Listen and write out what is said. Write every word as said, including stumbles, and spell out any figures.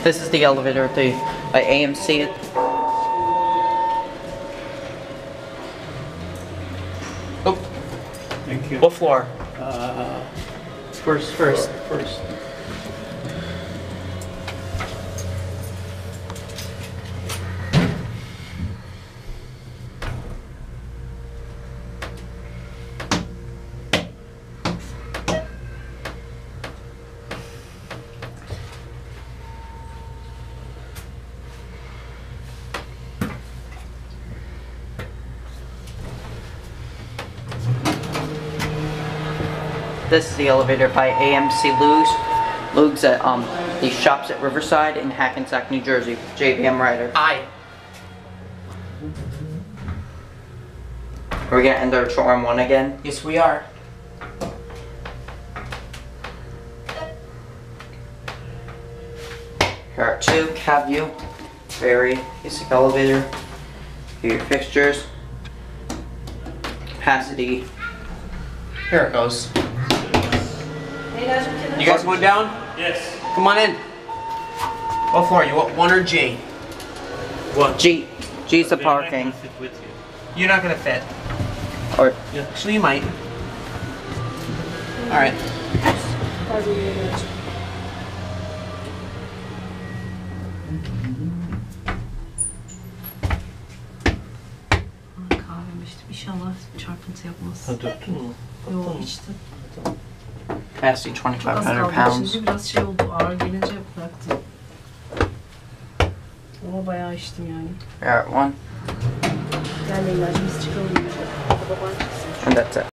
This is the elevator at the by A M C. Oh. Thank you. What floor? Uh, First, first. First. This is the elevator by A M C Luxe. Luxe at um the shops at Riverside in Hackensack, New Jersey. J V M rider. Aye. Are we gonna end our tour on one again? Yes, we are. Here are two cab view. Very basic elevator. Here are your fixtures. Capacity. Here it goes. You guys going down? Yes. Come on in. What floor? You want one or G? One. G. G's the Okay, I can parking. fit with you. You're not gonna fit. Or Actually, you might. All right. Kahvem içtim. İnşallah çarpıntı yapmaz. Ha, döktün mü? Yok içtim. capacity Az twenty-five hundred kaldı. pounds. Şimdi biraz şey oldu. Ağır gelince bıraktım. Ama bayağı içtim yani. Here at one. Gel Leyla'cığım biz çıkalım. Baban çıksın. And that's it.